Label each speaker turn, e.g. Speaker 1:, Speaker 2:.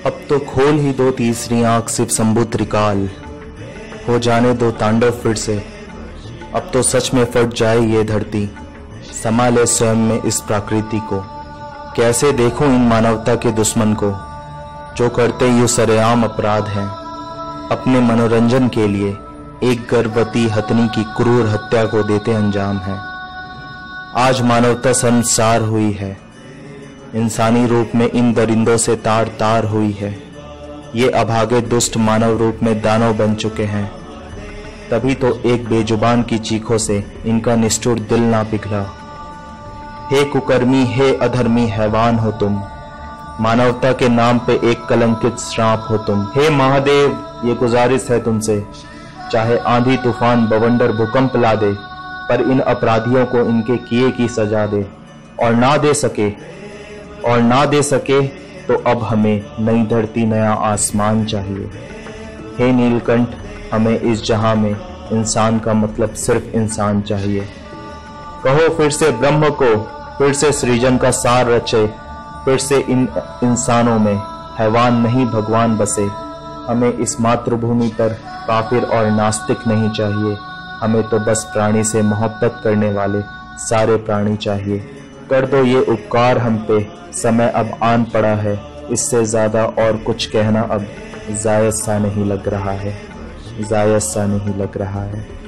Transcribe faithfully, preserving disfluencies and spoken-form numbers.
Speaker 1: अब तो खोल ही दो तीसरी आंख, शिव शंभु त्रिकाल, हो जाने दो तांडव फिर से। अब तो सच में फट जाए ये धरती, समा ले स्वयं में इस प्रकृति को। कैसे देखूं इन मानवता के दुश्मन को, जो करते यूं सरेआम अपराध हैं। अपने मनोरंजन के लिए एक गर्भवती हथनी की क्रूर हत्या को देते अंजाम है। आज मानवता शर्मसार हुई है, इंसानी रूप में इन दरिंदों से तार तार हुई है। ये अभागे दुष्ट मानव रूप में दानव बन चुके हैं, तभी तो एक बेजुबान की चीखों से इनका निष्ठुर दिल ना पिघला। हे कुकर्मी, हे अधर्मी हैवान हो तुम, मानवता के नाम पे एक कलंकित श्राप हो तुम। हे महादेव, ये गुजारिश है तुमसे, चाहे आंधी तूफान बवंडर भूकंप ला दे, पर इन अपराधियों को इनके किए की सजा दे। और ना दे सके और ना दे सके तो अब हमें नई धरती नया आसमान चाहिए। हे नीलकंठ, हमें इस जहां में इंसान का मतलब सिर्फ इंसान चाहिए। कहो फिर से ब्रह्म को, फिर से सृजन का सार रचे, फिर से इन इंसानों में हैवान नहीं भगवान बसे। हमें इस मातृभूमि पर काफिर और नास्तिक नहीं चाहिए, हमें तो बस प्राणी से मोहब्बत करने वाले सारे प्राणी चाहिए। कर दो ये उपकार हम पे, समय अब आन पड़ा है, इससे ज्यादा और कुछ कहना अब जायज सा नहीं लग रहा है, जायज सा नहीं लग रहा है।